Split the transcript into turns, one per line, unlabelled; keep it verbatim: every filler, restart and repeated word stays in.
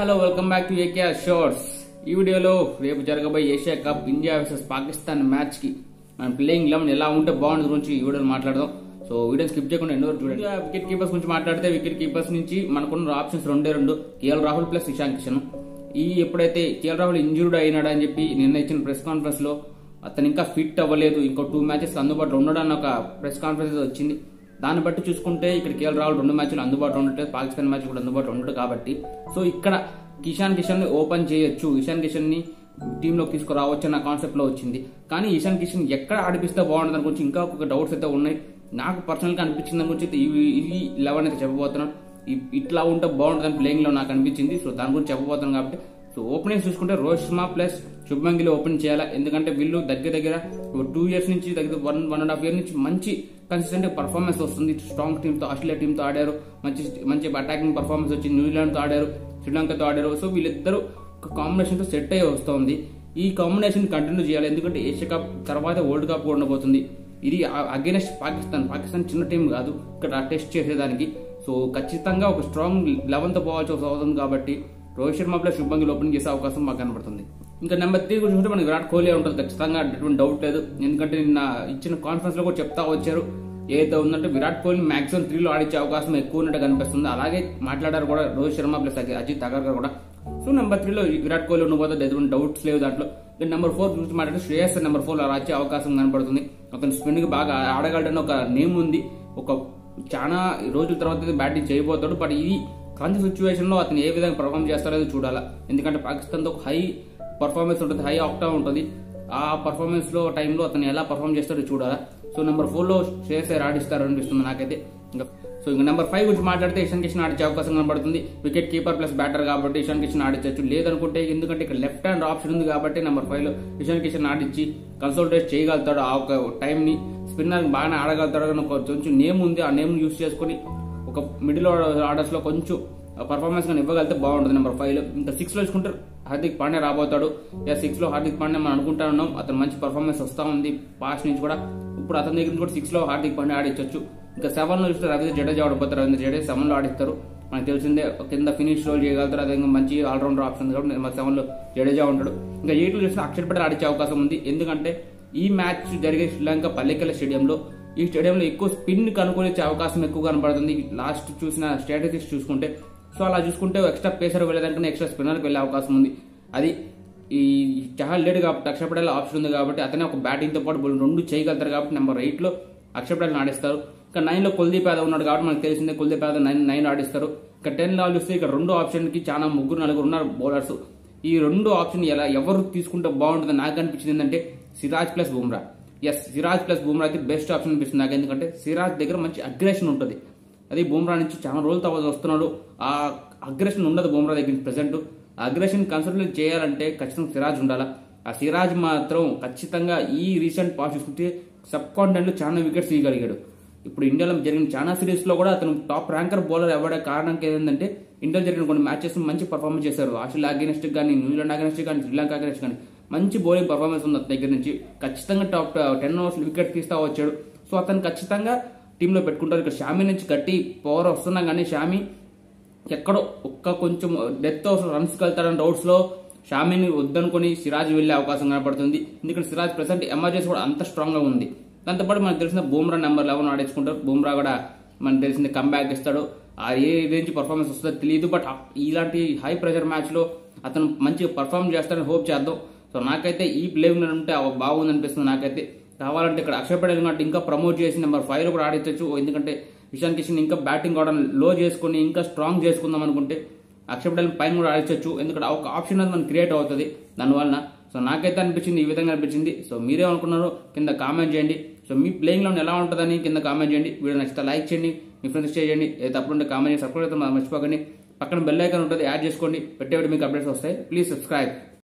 Hello welcome back to AK shorts. ఈ వీడియోలో రేపు జరగబోయే Asia cup India versus Pakistan match కి మన ప్లేయింగ్ లెవెన్ ఎలా ఉంటే బాగుంటుంది గురించి ఈ వీడియోలో మాట్లాడదాం. సో వీడియో స్కిప్ చేయకుండా ఎన్నో చూడండి. వికెట్ కీపర్స్ గురించి మాట్లాడితే వికెట్ కీపర్స్ నుంచి మనకున్న ఆప్షన్స్ రెండే రెండు, కేఎల్ రాహుల్ ప్లస్ ఇషాన్ కిషన్. ఈ ఎప్పుడైతే కేఎల్ రాహుల్ ఇంజూర్డ్ అయినాడు అని చెప్పి నిన్న ఇచ్చిన ప్రెస్ కాన్ఫరెన్స్ లో అతను ఇంకా ఫిట్ అవ్వలేదు, ఇంకో టూ మ్యాచెస్ అందుబాటులో ఉండడానికి ఒక ప్రెస్ కాన్ఫరెన్స్ వచ్చింది. దాన్ని బట్టి చూసుకుంటే ఇక్కడ కేఎల్ రాహుల్ రెండు మ్యాచ్లు అందుబాటులో ఉండట్లేదు, పాకిస్తాన్ మ్యాచ్ కూడా అందుబాటులో ఉండదు. కాబట్టి సో ఇక్కడ ఇషాన్ కిషన్ ని ఓపెన్ చేయొచ్చు, ఇషాన్ కిషన్ ని టీంలోకి తీసుకురావచ్చు అన్న కాన్సెప్ట్ లో వచ్చింది. కానీ ఇషాన్ కిషన్ ఎక్కడ ఆడిపిస్తే బాగుంటుంది అని గురించి ఇంకా ఒక డౌట్స్ అయితే ఉన్నాయి. నాకు పర్సనల్ గా అనిపించింది దాని గురించి ఈ లెవెన్ అయితే చెప్పబోతున్నాను. ఇట్లా ఉంటే బాగుంటుందని ప్లేయింగ్ లో నాకు అనిపించింది. సో దాని గురించి చెప్పబోతున్నాను. కాబట్టి సో ఓపెనింగ్ చూసుకుంటే రోహిత్ శర్మ ప్లస్ శుభ్మన్ గిల్ ఓపెన్ చేయాలా, ఎందుకంటే వీళ్ళు దగ్గర దగ్గర టూ ఇయర్స్ నుంచి దగ్గర one one and half year నుంచి మంచి కన్సిస్టెంట్ పర్ఫార్మెన్స్ వస్తుంది. స్ట్రాంగ్ టీమ్ తో ఆస్ట్రేలియా టీమ్ తో ఆడారు, మంచి మంచి అటాకింగ్ పర్ఫార్మెన్స్ వచ్చింది. న్యూజిలాండ్ తో ఆడారు, శ్రీలంకతో ఆడారు. సో వీళ్ళిద్దరు కాంబినేషన్ తో సెట్ అయ్యి వస్తుంది. ఈ కాంబినేషన్ కంటిన్యూ చేయాలి, ఎందుకంటే ఏషియా కప్ తర్వాత వరల్డ్ కప్ కూడా ఉండబోతుంది. ఇది అగేనెస్ట్ పాకిస్తాన్ పాకిస్తాన్ చిన్న టీం కాదు ఇక్కడ టెస్ట్ చేసేదానికి. సో ఖచ్చితంగా ఒక స్ట్రాంగ్ లెవెన్ తో పోవాల్సి అవుతుంది. కాబట్టి రోహిత్ శర్మ ప్లస్ శుభ్మన్ గిల్ ఓపెన్ చేసే అవకాశం మాకు కనబడుతుంది. ఇంకా నెంబర్ త్రీ గురించి మనకి విరాట్ కోహ్లీ ఉంటుంది ఖచ్చితంగా, ఎటువంటి డౌట్ లేదు. ఎందుకంటే నిన్న ఇచ్చిన కాన్ఫరెన్స్ లో కూడా చెప్తా వచ్చారు ఏదైతే ఉందంటే విరాట్ కోహ్లీ మాక్సిమం త్రీలో ఆడించే అవకాశం ఎక్కువ ఉన్నట్టు కనిపిస్తుంది. అలాగే మాట్లాడారు కూడా రోహిత్ శర్మ ప్లస్ అజిత్ అగర్కర్ కూడా. సో నెంబర్ త్రీలో విరాట్ కోహ్లీ ఉండబోతుంది, ఎటువంటి డౌట్స్ లేవు దాంట్లో. నెంబర్ ఫోర్ గురించి మాట్లాడితే శ్రేయస్ నెంబర్ ఫోర్ అలా వచ్చే అవకాశం కనపడుతుంది. అతను స్పిన్ కి బాగా ఆడగలడని ఒక నేమ్ ఉంది. ఒక చాలా రోజుల తర్వాత బ్యాటింగ్ చేయబోతాడు. బట్ ఇది క్రంచ్ సిచ్యువేషన్ లో అతను ఏ విధంగా పర్ఫార్మ్ చేస్తారో చూడాలా, ఎందుకంటే పాకిస్తాన్ తో హై పర్ఫార్మెన్స్ ఉంటుంది, హై ఆక్టా ఉంటుంది. ఆ పర్ఫార్మెన్స్ లో టైంలో అతను ఎలా పర్ఫార్మ్ చేస్తాడో చూడాలా. సో నెంబర్ ఫోర్ లో శ్రేయస్ ఆడిస్తారు అనిపిస్తుంది నాకైతే. ఇంకా సో ఇంకా నెంబర్ ఫైవ్ గురించి మాట్లాడితే ఇషాన్ కిషన్ ఆడించే అవకాశం కనబడుతుంది. వికెట్ కీపర్ ప్లస్ బ్యాటర్ కాబట్టి ఇషాన్ కిషన్ ఆడించవచ్చు. లేదనుకుంటే ఎందుకంటే ఇక్కడ లెఫ్ట్ హ్యాండ్ ఆప్షన్ ఉంది కాబట్టి నెంబర్ ఫైవ్ లో ఇషాన్ కిషన్ ఆడించి కన్సల్టేట్ చేయగలుగుతాడు. ఆ ఒక టైం ని స్పిన్నర్ బాగానే ఆడగలుగుతాడు అని కొంచెం నేమ్ ఉంది. ఆ నేమ్ యూజ్ చేసుకుని ఒక మిడిల్ ఆర్డర్స్ లో కొంచెం పర్ఫార్మెన్స్ గా ఇవ్వగలిగితే బాగుంటుంది నెంబర్ ఫైవ్ లో. ఇంకా సిక్స్ లో చూసుకుంటే హార్దిక్ పాండ్యా రాబోతాడు. సిక్స్ లో హార్దిక్ పాండ్యా మనం అనుకుంటా ఉన్నాం, అతను మంచి పర్ఫార్మెన్స్ వస్తా ఉంది పాస్ట్ నుంచి కూడా. ఇప్పుడు అతని దగ్గర నుంచి కూడా సిక్స్ లో హార్దిక్ పాండ్యా ఆడించవచ్చు. ఇంకా సెవెన్ లో చూస్తే రవీంద్ర జడేజా ఆడిపోతారు. రవీంద్ర జడేజా సెవెన్ లో ఆడిస్తారు, మనకు తెలిసిందే. కింద ఫినిష్ రోల్ చేయగలుగుతారు, అదే మంచి ఆల్రౌండర్ ఆప్షన్ కాబట్టి నెంబర్ సెవెన్ లో జడేజా ఉంటాడు. ఇంకా ఎయిట్ లో చూస్తే అక్షర్ పటేల్ ఆడించే అవకాశం ఉంది, ఎందుకంటే ఈ మ్యాచ్ జరిగే శ్రీలంక పల్లెకెల స్టేడియంలో. ఈ స్టేడియంలో ఎక్కువ స్పిన్ కనుగొనే అవకాశం ఎక్కువ కనబడుతుంది లాస్ట్ చూసిన స్ట్రాటజీస్ చూసుకుంటే. సో అలా చూసుకుంటే ఎక్స్ట్రా పేసర్ వెళ్ళేదానికన్నా ఎక్స్ట్రా స్పిన్నర్కి వెళ్ళే అవకాశం ఉంది. అది ఈ చాలా లేట్ కాబట్టి అక్షర్ పటేల్ ఆప్షన్ ఉంది కాబట్టి అతనే ఒక బ్యాటింగ్ తో పాటు బౌలింగ్ రెండు చేయగలుగుతారు. కాబట్టి నెంబర్ ఎయిట్ లో అక్షర్ పటేల్ ఆడిస్తారు. ఇంకా నైన్ లో కుల్దీప్ యాదవ్ ఉన్నాడు కాబట్టి మనకు తెలిసిందే, కుల్దీప్ యాదవ్ నైన్ నైన్ ఆడిస్తారు. ఇంకా టెన్ లో చూస్తే ఇక్కడ రెండు ఆప్షన్ కి చాలా ముగ్గురు నలుగురు ఉన్నారు బౌలర్స్. ఈ రెండు ఆప్షన్ ఎలా ఎవరు తీసుకుంటే బాగుంటుంది నాకు అనిపించింది ఏంటంటే Siraj plus Bumrah. Yes, Siraj plus Bumrah అయితే బెస్ట్ ఆప్షన్ అనిపిస్తుంది నాకు, ఎందుకంటే సిరాజ్ దగ్గర మంచి అగ్రెషన్ ఉంటుంది. అది బుమ్రా నుంచి చాలా రోజుల తర్వాత వస్తున్నాడు, ఆ అగ్రెషన్ ఉండదు బుమ్రా దగ్గర ప్రెసెంట్. అగ్రెషన్ కన్సల్టేట్ చేయాలంటే ఖచ్చితంగా సిరాజ్ ఉండాలా. ఆ సిరాజ్ మాత్రం ఖచ్చితంగా ఈ రీసెంట్ పాస్ చూసుకుంటే సబ్ కాంటినెంట్ లో చాలా వికెట్స్ తీయగలిగాడు. ఇప్పుడు ఇండియాలో జరిగిన చాలా సిరీస్ లో కూడా అతను టాప్ ర్యాంకర్ బౌలర్ అవ్వడే కారణం ఏంటంటే ఇండియాలో జరిగిన కొన్ని మ్యాచెస్ మంచి పర్ఫార్మెన్స్ చేశారు. ఆస్ట్రేలియా అగేనెస్ట్ కానీ, న్యూజిలాండ్ అగేనెస్ట్ కానీ, శ్రీలంక అగేనెస్ట్ కానీ మంచి బౌలింగ్ పర్ఫార్మెన్స్ ఉంది అతని దగ్గర నుంచి. ఖచ్చితంగా టాప్ టెన్ ఓవర్స్ వికెట్ తీస్తా వచ్చాడు. సో అతను ఖచ్చితంగా టీంలో పెట్టుకుంటారు. ఇక్కడ షామీ నుంచి గట్టి పవర్ వస్తున్నా కానీ షామీ ఎక్కడో ఒక్క కొంచెం డెత్ రన్స్ వెళ్తాడని డౌట్స్ లో షామీని వద్దనుకుని సిరాజ్ వెళ్లే అవకాశం కనపడుతుంది. ఎందుకంటే సిరాజ్ ప్రెసెంట్ ఎమర్జెన్సీ కూడా అంత స్ట్రాంగ్ గా ఉంది. దాంతోపాటు మనకు తెలిసిన బుమ్రా నెంబర్ లెవెన్ ఆడించుకుంటారు. బుమ్రా కూడా మనకు తెలిసింది కంబ్యాక్ ఇస్తాడు. ఆ ఏ రేంజ్ పర్ఫార్మెన్స్ వస్తుందో తెలియదు, బట్ ఇలాంటి హై ప్రెషర్ మ్యాచ్ లో అతను మంచిగా పర్ఫార్మ్ చేస్తాడని హోప్ చేద్దాం. సో నాకైతే ఈ ప్లేయింగ్ ఉంటే బాగుంది అనిపిస్తుంది నాకైతే. కావాలంటే ఇక్కడ అక్షర్ పటేల్ కంటే ఇంకా ప్రమోట్ చేసి నెంబర్ ఫైవ్ లో కూడా ఆడించవచ్చు, ఎందుకంటే ఇషాన్ కిషన్ ఇంకా బ్యాటింగ్ కూడా లో చేసుకుని ఇంకా స్ట్రాంగ్ చేసుకుందాం అనుకుంటే అక్షర్ పటేల్ పైన కూడా ఆడించవచ్చు, ఎందుకంటే ఒక ఆప్షన్ అనేది మనకు క్రియేట్ అవుతుంది దానివల్ల. సో నాకైతే అనిపించింది ఈ విధంగా అనిపించింది. సో మీరేమనుకున్నారో కింద కామెంట్ చేయండి. సో మీ ప్లేయింగ్ లో ఎలా ఉంటుందని కింద కామెంట్ చేయండి. వీడియో నచ్చితే లైక్ చేయండి, మీ ఫ్రెండ్స్ చేయండి. ఏదో తప్పుంటే కామెంట్ చేసి సబ్స్క్రైబ్ అయితే మర్చిపోకండి. పక్కన బెల్ ఐకాన్ ఉంటుంది, యాడ్ చేసుకోండి. పెట్టేవాడు మీకు అప్డేట్స్ వస్తాయి. Please subscribe.